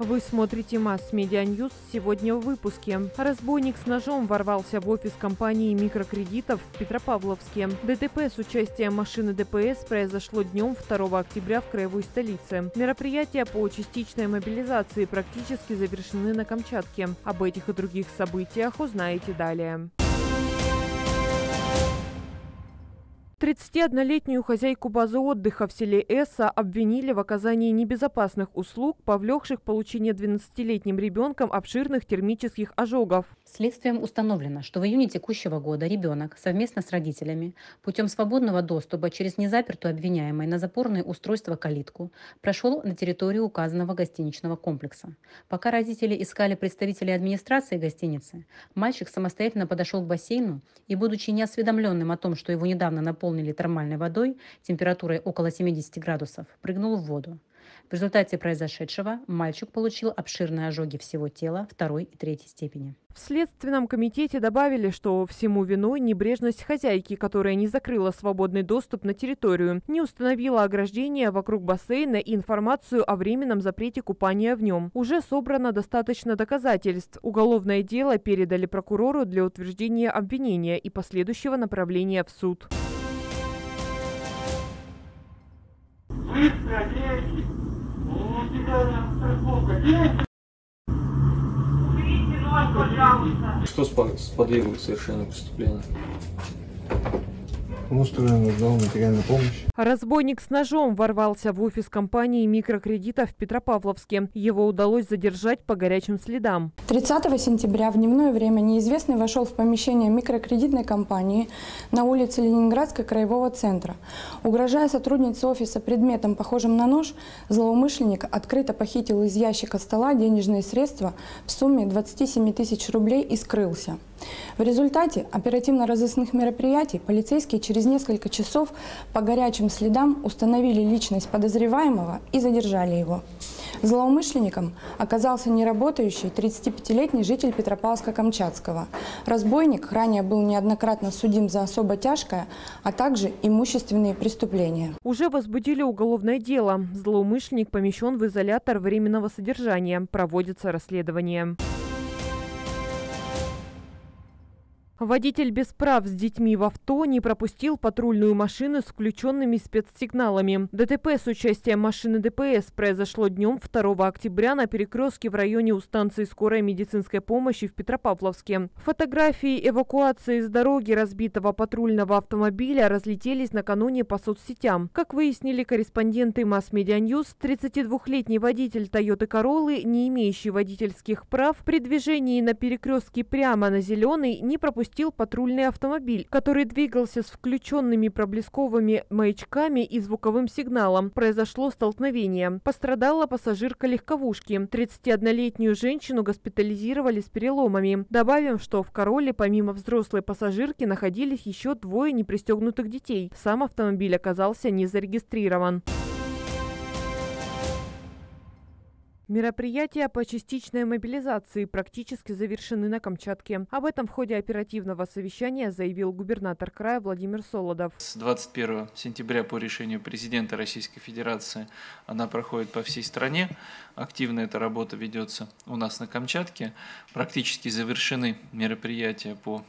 Вы смотрите Масс-Медиа Ньюс. Сегодня в выпуске. Разбойник с ножом ворвался в офис компании микрокредитов в Петропавловске. ДТП с участием машины ДПС произошло днем 2 октября в краевой столице. Мероприятия по частичной мобилизации практически завершены на Камчатке. Об этих и других событиях узнаете далее. 31-летнюю хозяйку базы отдыха в селе Эсса обвинили в оказании небезопасных услуг, повлекших получение 12-летним ребенком обширных термических ожогов. Следствием установлено, что в июне текущего года ребенок совместно с родителями путем свободного доступа через незапертую обвиняемой на запорное устройство калитку прошел на территорию указанного гостиничного комплекса. Пока родители искали представителей администрации гостиницы, мальчик самостоятельно подошел к бассейну и, будучи неосведомленным о том, что его недавно наполнили термальной водой температурой около 70 градусов, прыгнул в воду. В результате произошедшего мальчик получил обширные ожоги всего тела 2-й и 3-й степени. В Следственном комитете добавили, что всему виной небрежность хозяйки, которая не закрыла свободный доступ на территорию, не установила ограждение вокруг бассейна и информацию о временном запрете купания в нем. Уже собрано достаточно доказательств. Уголовное дело передали прокурору для утверждения обвинения и последующего направления в суд. Что сподвигло к совершению преступления? Устроен ждал материальной помощи. Разбойник с ножом ворвался в офис компании микрокредитов в Петропавловске. Его удалось задержать по горячим следам. 30 сентября в дневное время неизвестный вошел в помещение микрокредитной компании на улице Ленинградской краевого центра. Угрожая сотруднице офиса предметом, похожим на нож, злоумышленник открыто похитил из ящика стола денежные средства в сумме 27 тысяч рублей и скрылся. В результате оперативно-розыскных мероприятий полицейские через несколько часов по горячим следам установили личность подозреваемого и задержали его. Злоумышленником оказался неработающий 35-летний житель Петропавловска-Камчатского. Разбойник ранее был неоднократно судим за особо тяжкое, а также имущественные преступления. Уже возбудили уголовное дело. Злоумышленник помещен в изолятор временного содержания. Проводится расследование. Водитель без прав с детьми в авто не пропустил патрульную машину с включенными спецсигналами. ДТП с участием машины ДПС произошло днем 2 октября на перекрестке в районе у станции скорой медицинской помощи в Петропавловске. Фотографии эвакуации с дороги разбитого патрульного автомобиля разлетелись накануне по соцсетям. Как выяснили корреспонденты Масс-Медиа Ньюс, 32-летний водитель Тойоты Короллы, не имеющий водительских прав, при движении на перекрестке прямо на зеленый не пропустил патрульный автомобиль, который двигался с включенными проблесковыми маячками и звуковым сигналом. Произошло столкновение. Пострадала пассажирка легковушки. 31-летнюю женщину госпитализировали с переломами. Добавим, что в Королле помимо взрослой пассажирки находились еще 2 непристегнутых детей. Сам автомобиль оказался не зарегистрирован. Мероприятия по частичной мобилизации практически завершены на Камчатке. Об этом в ходе оперативного совещания заявил губернатор края Владимир Солодов. С 21 сентября по решению президента Российской Федерации она проходит по всей стране. Активно эта работа ведется у нас на Камчатке. Практически завершены мероприятия по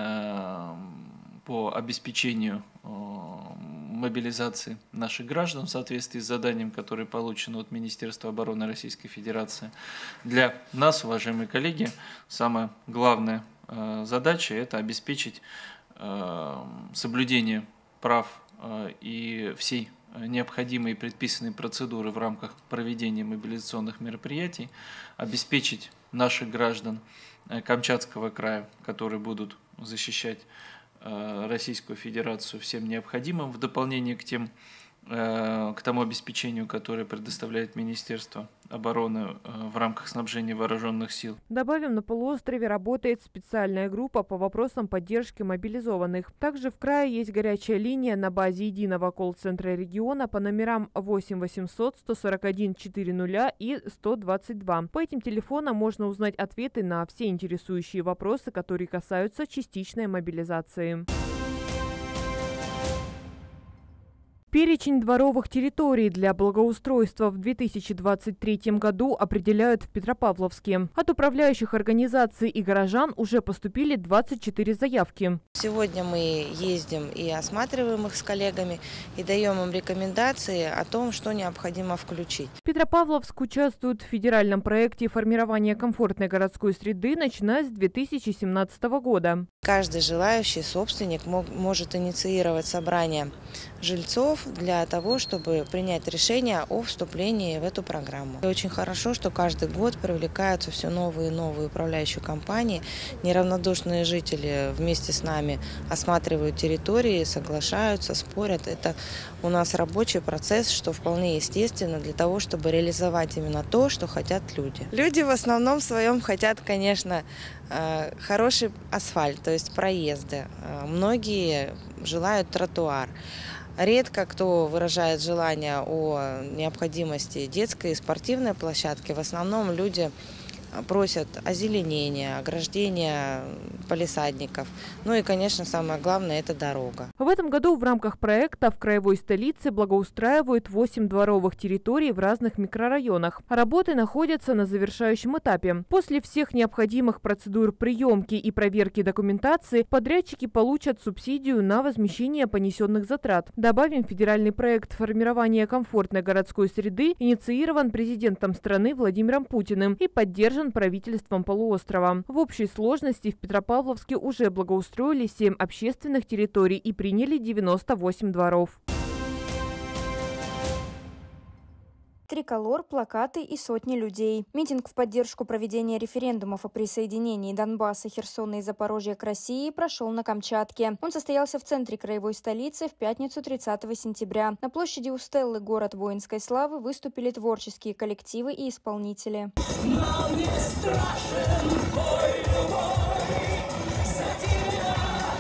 обеспечению мобилизации наших граждан в соответствии с заданием, которое получено от Министерства обороны Российской Федерации. Для нас, уважаемые коллеги, самая главная задача – это обеспечить соблюдение прав и всей необходимые предписанные процедуры в рамках проведения мобилизационных мероприятий, обеспечить наших граждан Камчатского края, которые будут защищать Российскую Федерацию всем необходимым в дополнение к тому обеспечению, которое предоставляет Министерство обороны в рамках снабжения вооруженных сил. Добавим, на полуострове работает специальная группа по вопросам поддержки мобилизованных. Также в крае есть горячая линия на базе единого колл-центра региона по номерам 8 800 141 400 и 122. По этим телефонам можно узнать ответы на все интересующие вопросы, которые касаются частичной мобилизации. Перечень дворовых территорий для благоустройства в 2023 году определяют в Петропавловске. От управляющих организаций и горожан уже поступили 24 заявки. Сегодня мы ездим и осматриваем их с коллегами и даем им рекомендации о том, что необходимо включить. Петропавловск участвует в федеральном проекте формирования комфортной городской среды, начиная с 2017 года. Каждый желающий собственник может инициировать собрание жильцов для того, чтобы принять решение о вступлении в эту программу. И очень хорошо, что каждый год привлекаются все новые и новые управляющие компании. Неравнодушные жители вместе с нами осматривают территории, соглашаются, спорят. Это у нас рабочий процесс, что вполне естественно для того, чтобы реализовать именно то, что хотят люди. Люди в основном своем хотят, конечно, хороший асфальт, то есть проезды. Многие желают тротуар. Редко кто выражает желание о необходимости детской и спортивной площадки. В основном люди просят озеленения, ограждения палисадников. Ну и, конечно, самое главное – это дорога. В этом году в рамках проекта в краевой столице благоустраивают 8 дворовых территорий в разных микрорайонах. Работы находятся на завершающем этапе. После всех необходимых процедур приемки и проверки документации подрядчики получат субсидию на возмещение понесенных затрат. Добавим, федеральный проект формирования комфортной городской среды инициирован президентом страны Владимиром Путиным и поддержан правительством полуострова. В общей сложности в Петропавловске уже благоустроили 7 общественных территорий и приняли 98 дворов. Триколор, плакаты и сотни людей. Митинг в поддержку проведения референдумов о присоединении Донбасса, Херсона и Запорожья к России прошел на Камчатке. Он состоялся в центре краевой столицы в пятницу 30 сентября. На площади у Стеллы, город воинской славы, выступили творческие коллективы и исполнители. Нам не страшен бой любой, за тебя,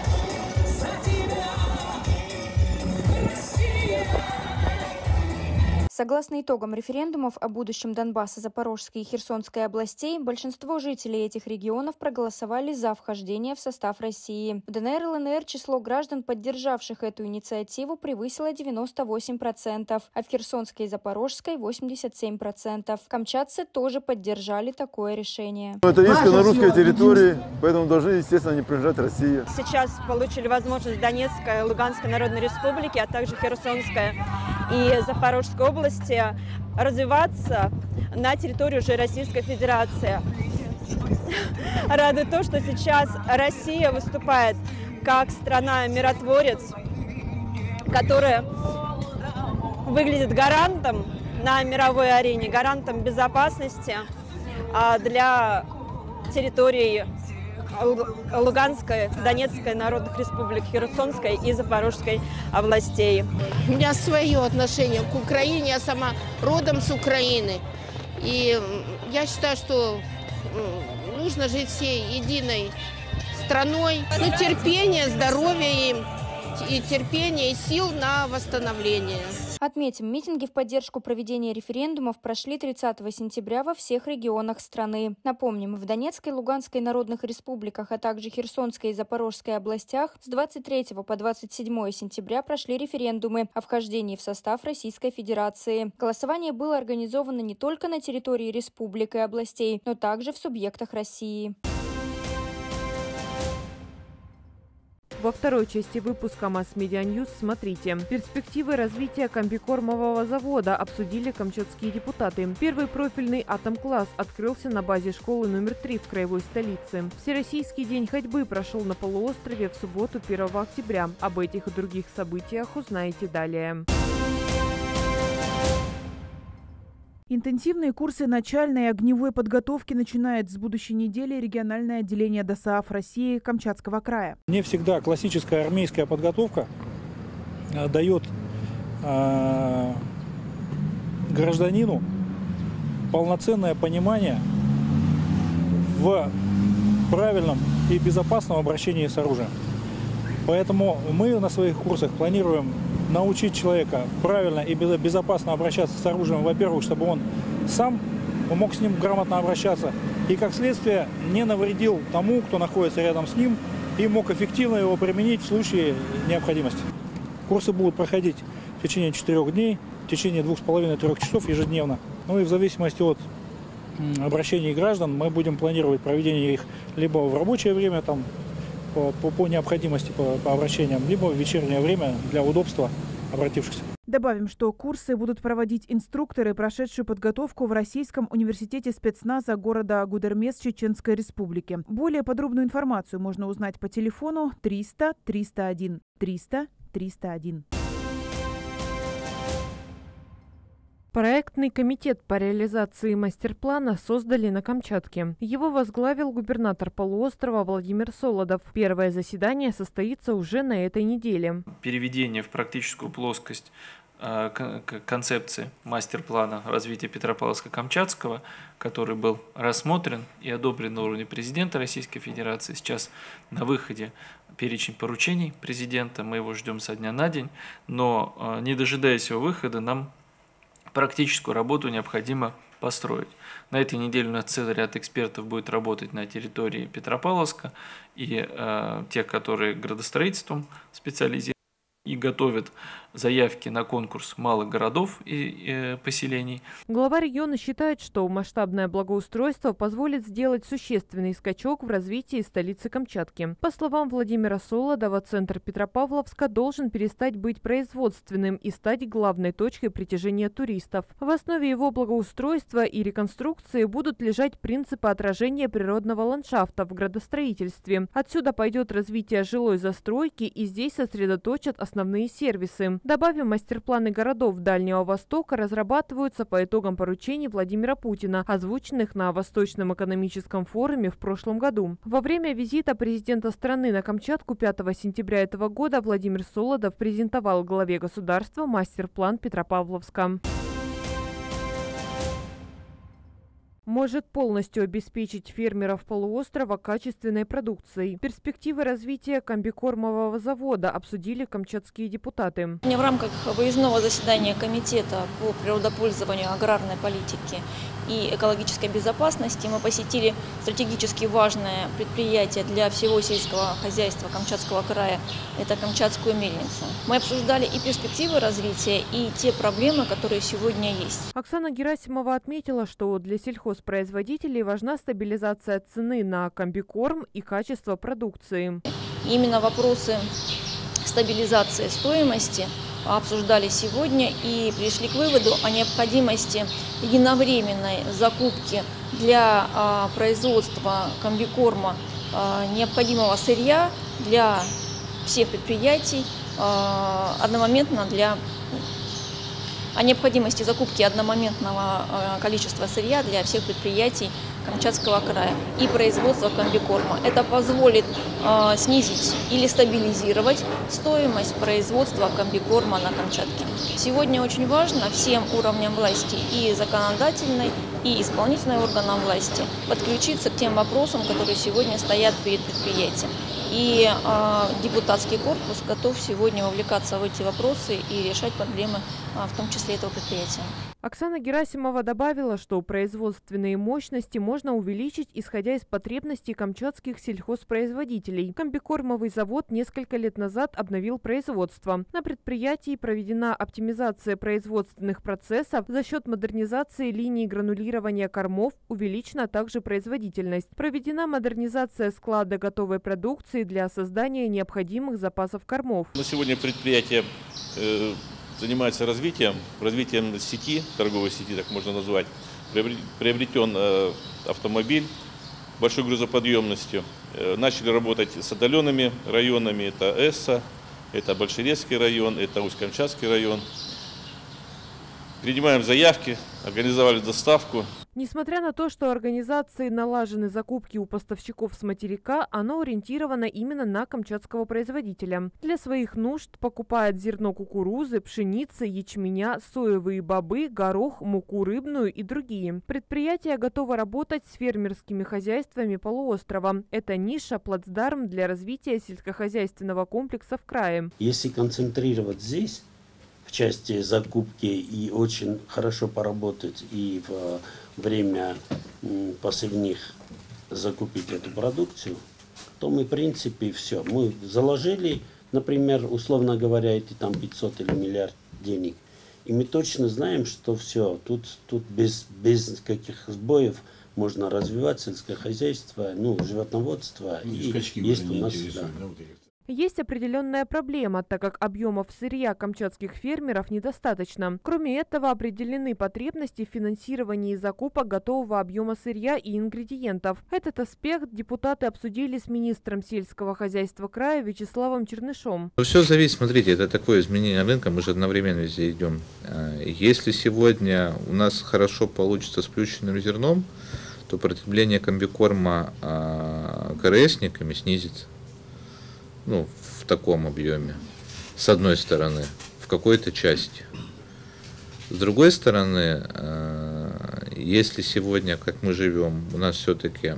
Россия. Согласно итогам референдумов о будущем Донбасса, Запорожской и Херсонской областей, большинство жителей этих регионов проголосовали за вхождение в состав России. В ДНР и ЛНР число граждан, поддержавших эту инициативу, превысило 98%, а в Херсонской и Запорожской – 87%. Камчатцы тоже поддержали такое решение. Это исконно русская территория, поэтому должны, естественно, не принадлежать России. Сейчас получили возможность Донецкая, Луганской Народной Республики, а также Херсонская и Запорожской области развиваться на территории уже Российской Федерации. Радует то, что сейчас Россия выступает как страна-миротворец, которая выглядит гарантом на мировой арене, гарантом безопасности для территорий Луганской, Донецкой народных республик, Херсонской и Запорожской областей. У меня свое отношение к Украине, я сама родом с Украины. И я считаю, что нужно жить всей единой страной. Ну, терпение, здоровье им, и терпение, и сил на восстановление. Отметим, митинги в поддержку проведения референдумов прошли 30 сентября во всех регионах страны. Напомним, в Донецкой и Луганской народных республиках, а также Херсонской и Запорожской областях с 23 по 27 сентября прошли референдумы о вхождении в состав Российской Федерации. Голосование было организовано не только на территории республик и областей, но также в субъектах России. Во второй части выпуска Mass Media News смотрите. Перспективы развития комбикормового завода обсудили камчатские депутаты. Первый профильный атом-класс открылся на базе школы номер 3 в краевой столице. Всероссийский день ходьбы прошел на полуострове в субботу 1 октября. Об этих и других событиях узнаете далее. Интенсивные курсы начальной и огневой подготовки начинает с будущей недели региональное отделение ДОСААФ России Камчатского края. Не всегда классическая армейская подготовка дает гражданину полноценное понимание в правильном и безопасном обращении с оружием. Поэтому мы на своих курсах планируем научить человека правильно и безопасно обращаться с оружием, во-первых, чтобы он сам мог с ним грамотно обращаться и, как следствие, не навредил тому, кто находится рядом с ним, и мог эффективно его применить в случае необходимости. Курсы будут проходить в течение 4 дней, в течение 2,5-3 часов ежедневно. Ну и в зависимости от обращений граждан мы будем планировать проведение их либо в рабочее время, там, по необходимости по обращениям, либо в вечернее время для удобства обратившихся. Добавим, что курсы будут проводить инструкторы, прошедшие подготовку в Российском университете спецназа города Гудермес Чеченской Республики. Более подробную информацию можно узнать по телефону 300 301 300 301. Проектный комитет по реализации мастер-плана создали на Камчатке. Его возглавил губернатор полуострова Владимир Солодов. Первое заседание состоится уже на этой неделе. Переведение в практическую плоскость концепции мастер-плана развития Петропавловска-Камчатского, который был рассмотрен и одобрен на уровне президента Российской Федерации. Сейчас на выходе перечень поручений президента, мы его ждем со дня на день, но не дожидаясь его выхода, нам практическую работу необходимо построить. На этой неделе у нас целый ряд экспертов будет работать на территории Петропавловска, и те, которые градостроительством специализируются и готовят заявки на конкурс малых городов и поселений. Глава региона считает, что масштабное благоустройство позволит сделать существенный скачок в развитии столицы Камчатки. По словам Владимира Солодова, центр Петропавловска должен перестать быть производственным и стать главной точкой притяжения туристов. В основе его благоустройства и реконструкции будут лежать принципы отражения природного ландшафта в градостроительстве. Отсюда пойдет развитие жилой застройки, и здесь сосредоточат основные сервисы. Добавим, мастер-планы городов Дальнего Востока разрабатываются по итогам поручений Владимира Путина, озвученных на Восточном экономическом форуме в прошлом году. Во время визита президента страны на Камчатку 5 сентября этого года Владимир Солодов презентовал главе государства мастер-план Петропавловска. Может полностью обеспечить фермеров полуострова качественной продукцией. Перспективы развития комбикормового завода обсудили камчатские депутаты. В рамках выездного заседания Комитета по природопользованию, аграрной политике и экологической безопасности мы посетили стратегически важное предприятие для всего сельского хозяйства Камчатского края – это Камчатскую мельницу. Мы обсуждали и перспективы развития, и те проблемы, которые сегодня есть. Оксана Герасимова отметила, что для сельхозпроизводителей важна стабилизация цены на комбикорм и качество продукции. Именно вопросы стабилизации стоимости обсуждали сегодня и пришли к выводу о необходимости единовременной закупки для производства комбикорма необходимого сырья для всех предприятий одномоментно о необходимости закупки одномоментного количества сырья для всех предприятий Камчатского края и производства комбикорма. Это позволит снизить или стабилизировать стоимость производства комбикорма на Камчатке. Сегодня очень важно всем уровням власти, и законодательной, и исполнительной органам власти, подключиться к тем вопросам, которые сегодня стоят перед предприятием. И депутатский корпус готов сегодня вовлекаться в эти вопросы и решать проблемы, в том числе этого предприятия. Оксана Герасимова добавила, что производственные мощности можно увеличить, исходя из потребностей камчатских сельхозпроизводителей. Комбикормовый завод несколько лет назад обновил производство. На предприятии проведена оптимизация производственных процессов, за счет модернизации линий гранулирования кормов увеличена также производительность. Проведена модернизация склада готовой продукции для создания необходимых запасов кормов. На сегодня предприятие занимается развитием сети, торговой сети, так можно назвать. Приобретен автомобиль большой грузоподъемностью. Начали работать с отдаленными районами. Это Эсса, это Большерецкий район, это Усть-Камчатский район. Принимаем заявки, организовали доставку. Несмотря на то, что организации налажены закупки у поставщиков с материка, оно ориентировано именно на камчатского производителя. Для своих нужд покупает зерно кукурузы, пшеницы, ячменя, соевые бобы, горох, муку рыбную и другие. Предприятие готово работать с фермерскими хозяйствами полуострова. Это ниша, плацдарм для развития сельскохозяйственного комплекса в крае. Если концентрировать здесь, в части закупки, и очень хорошо поработать и в время посевных закупить эту продукцию, то мы, в принципе, все. Мы заложили, например, условно говоря, эти там 500 или денег. И мы точно знаем, что все, тут без каких сбоев можно развивать сельское хозяйство, животноводство. И есть у нас, Есть определенная проблема, так как объемов сырья камчатских фермеров недостаточно. Кроме этого, определены потребности в финансировании закупок готового объема сырья и ингредиентов. Этот аспект депутаты обсудили с министром сельского хозяйства края Вячеславом Чернышом. Все зависит, смотрите, это такое изменение рынка, мы же одновременно везде идем. Если сегодня у нас хорошо получится с плющенным зерном, то потребление комбикорма КРСниками снизится. В таком объеме, с одной стороны, в какой-то части. С другой стороны, если сегодня, как мы живем, у нас все-таки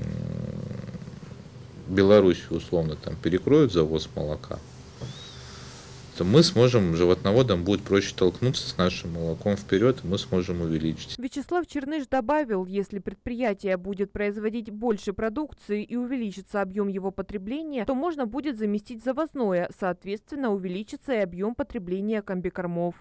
Белоруссию условно там перекроют завоз молока, то мы сможем, животноводам будет проще толкнуться с нашим молоком вперед, и мы сможем увеличить. Вячеслав Черныш добавил, если предприятие будет производить больше продукции и увеличится объем его потребления, то можно будет заместить завозное, соответственно, увеличится и объем потребления комбикормов.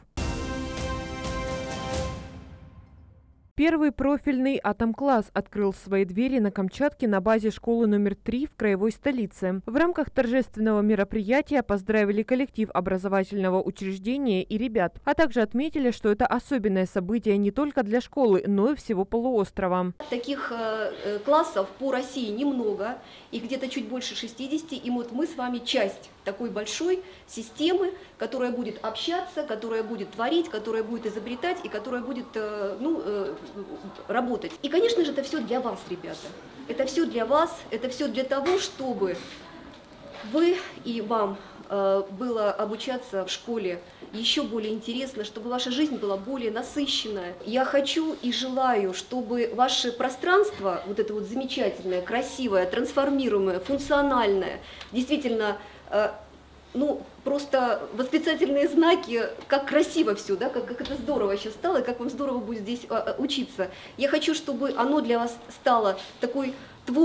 Первый профильный атомкласс открыл свои двери на Камчатке на базе школы номер 3 в краевой столице. В рамках торжественного мероприятия поздравили коллектив образовательного учреждения и ребят, а также отметили, что это особенное событие не только для школы, но и всего полуострова. Таких классов по России немного, их где-то чуть больше 60, и вот мы с вами часть такой большой системы, которая будет общаться, которая будет творить, которая будет изобретать и которая будет работать. И, конечно же, это все для вас, ребята. Это все для вас, это все для того, чтобы вы и вам было обучаться в школе еще более интересно, чтобы ваша жизнь была более насыщенная. Я хочу и желаю, чтобы ваше пространство, вот это вот замечательное, красивое, трансформируемое, функциональное, действительно, просто восклицательные знаки, как красиво все, да, как это здорово сейчас стало, и как вам здорово будет здесь учиться. Я хочу, чтобы оно для вас стало таким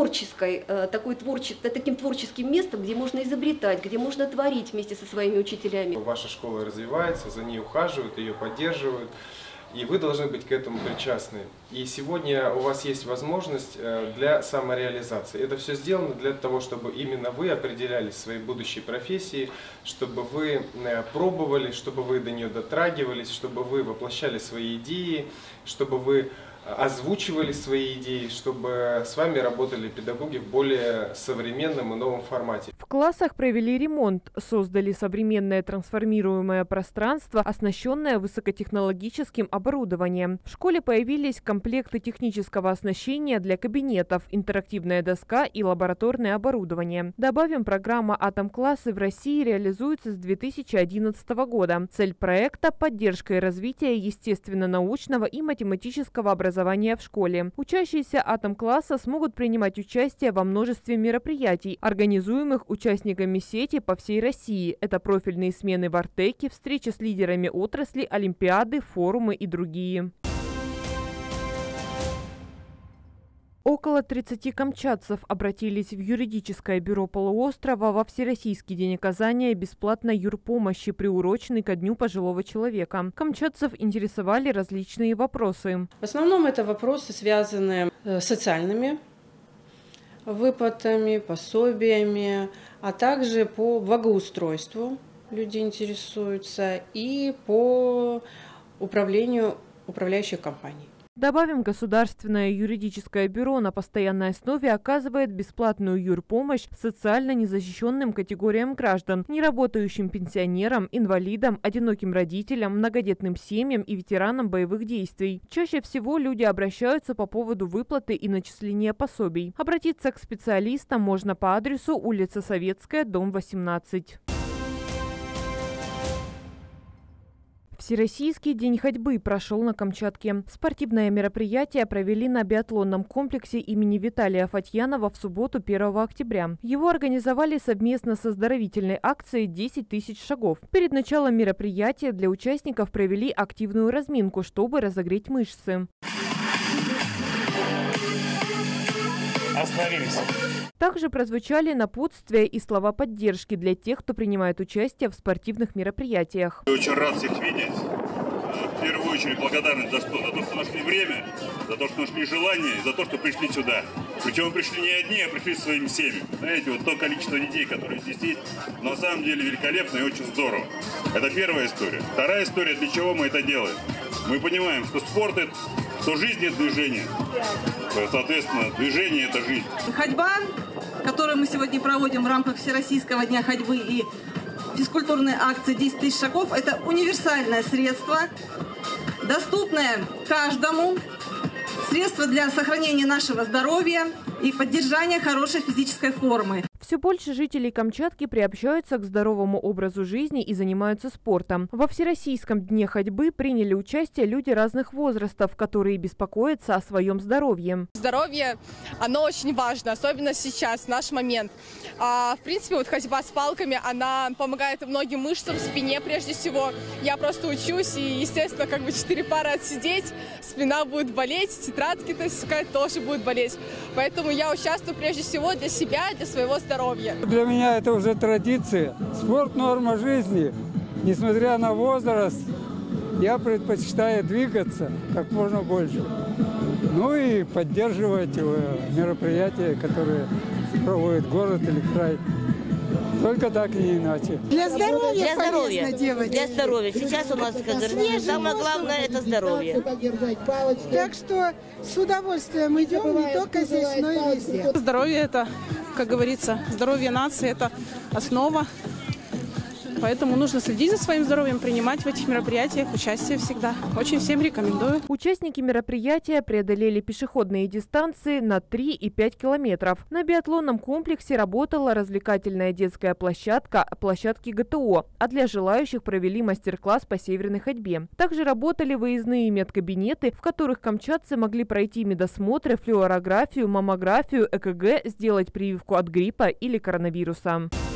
творческим местом, где можно изобретать, где можно творить вместе со своими учителями. Ваша школа развивается, за ней ухаживают, ее поддерживают, и вы должны быть к этому причастны. И сегодня у вас есть возможность для самореализации. Это все сделано для того, чтобы именно вы определялись в своей будущей профессии, чтобы вы пробовали, чтобы вы до нее дотрагивались, чтобы вы воплощали свои идеи, чтобы вы озвучивали свои идеи, чтобы с вами работали педагоги в более современном и новом формате. В классах провели ремонт, создали современное трансформируемое пространство, оснащенное высокотехнологическим оборудованием. В школе появились комплекты технического оснащения для кабинетов, интерактивная доска и лабораторное оборудование. Добавим, программа «Атомклассы» в России реализуется с 2011 года. Цель проекта – поддержка и развитие естественно-научного и математического образования в школе. Учащиеся атомкласса смогут принимать участие во множестве мероприятий, организуемых участниками сети по всей России. Это профильные смены в Артеке, встречи с лидерами отрасли, олимпиады, форумы и другие. Около 30 камчатцев обратились в юридическое бюро полуострова во Всероссийский день оказания бесплатной юрпомощи, приуроченный ко Дню пожилого человека. Камчатцев интересовали различные вопросы. В основном это вопросы, связанные с социальными выплатами, пособиями, а также по благоустройству люди интересуются и по управлению управляющей компанией. Добавим, Государственное юридическое бюро на постоянной основе оказывает бесплатную юрпомощь социально незащищенным категориям граждан, неработающим пенсионерам, инвалидам, одиноким родителям, многодетным семьям и ветеранам боевых действий. Чаще всего люди обращаются по поводу выплаты и начисления пособий. Обратиться к специалистам можно по адресу улица Советская, дом 18. Всероссийский день ходьбы прошел на Камчатке. Спортивное мероприятие провели на биатлонном комплексе имени Виталия Фатьянова в субботу 1 октября. Его организовали совместно с оздоровительной акцией «10 тысяч шагов». Перед началом мероприятия для участников провели активную разминку, чтобы разогреть мышцы. Остановились. Также прозвучали напутствия и слова поддержки для тех, кто принимает участие в спортивных мероприятиях. Я очень рад всех видеть. В первую очередь благодарность за что? За то, что нашли время, за то, что нашли желание, и за то, что пришли сюда. Причем мы пришли не одни, а пришли со своими семьями. Знаете, вот то количество детей, которые здесь есть, на самом деле великолепно и очень здорово. Это первая история. Вторая история, для чего мы это делаем. Мы понимаем, что спорт – это, что жизнь – это движение. Соответственно, движение – это жизнь. Ходьба, которую мы сегодня проводим в рамках Всероссийского дня ходьбы и физкультурной акции «10 тысяч шагов» – это универсальное средство, доступное каждому, средство для сохранения нашего здоровья и поддержания хорошей физической формы. Все больше жителей Камчатки приобщаются к здоровому образу жизни и занимаются спортом. Во Всероссийском дне ходьбы приняли участие люди разных возрастов, которые беспокоятся о своем здоровье. Здоровье, оно очень важно, особенно сейчас, в наш момент. В принципе, вот ходьба с палками, она помогает многим мышцам, спине прежде всего. Я просто учусь и, естественно, 4 пары отсидеть, спина будет болеть, тетрадки таскать тоже будет болеть. Поэтому я участвую прежде всего для себя, для своего здоровья. Для меня это уже традиция. Спорт – норма жизни. Несмотря на возраст, я предпочитаю двигаться как можно больше. Ну и поддерживать мероприятия, которые проводит город или край. Только так и иначе. Для здоровья, для здоровья. Полезно делать. Для здоровья. Сейчас у нас, как говорится, самое главное – это здоровье. Так что с удовольствием идем не только здесь, но и везде. Здоровье – это, как говорится, здоровье нации – это основа. Поэтому нужно следить за своим здоровьем, принимать в этих мероприятиях участие всегда. Очень всем рекомендую. Участники мероприятия преодолели пешеходные дистанции на 3 и 5 километров. На биатлонном комплексе работала развлекательная детская площадка площадки ГТО, а для желающих провели мастер-класс по северной ходьбе. Также работали выездные медкабинеты, в которых камчатцы могли пройти медосмотры, флюорографию, маммографию, ЭКГ, сделать прививку от гриппа или коронавируса.